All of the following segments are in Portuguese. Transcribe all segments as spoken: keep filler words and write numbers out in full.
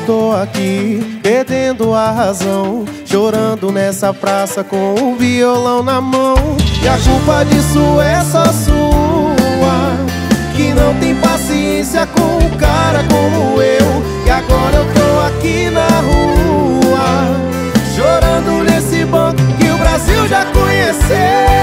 tô aqui, perdendo a razão, chorando nessa praça com o violão na mão. E a culpa disso é só sua, que não tem paciência com um cara como eu. E agora eu tô aqui na rua, chorando nesse banco que o Brasil já conheceu.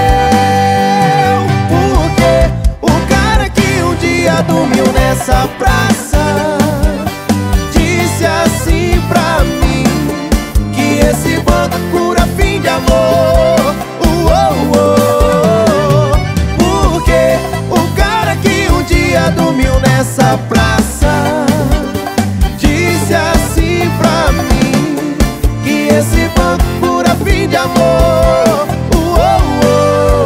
Porque o cara que um dia dormiu nessa praça disse assim pra mim que esse banco cura fim de amor. uh, uh, uh. Porque o cara que um dia dormiu nessa praça disse assim pra mim que esse banco cura fim de amor. uh, uh, uh.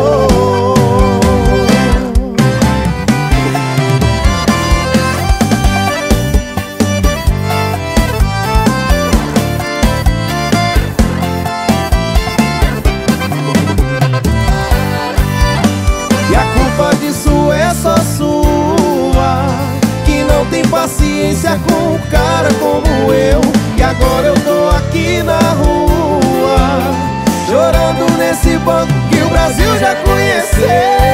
E a culpa disso é só sua, que não tem paciência com um cara como eu. E agora eu tô aqui na rua, chorando nesse banco que o Brasil já conheceu.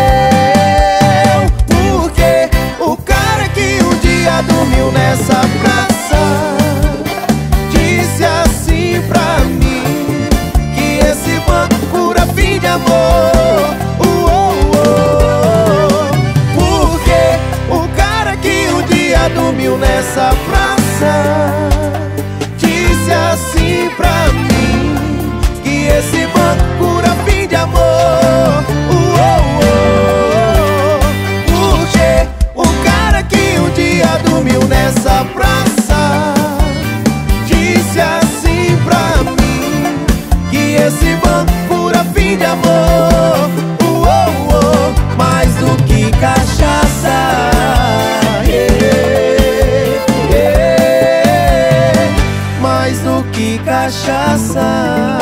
Porque o cara que um dia dormiu nessa praça disse assim pra mim que esse banco cura fim de amor. uh, uh, uh. Porque o cara que um dia dormiu nessa praça disse assim pra mim que esse banco cura fim de amor. uh, uh, uh. Porque o cara que um dia dormiu nessa praça disse assim pra mim que esse banco cura fim de amor. uh, uh, uh. Mais do que cachaça, yeah, yeah. Mais do que cachaça.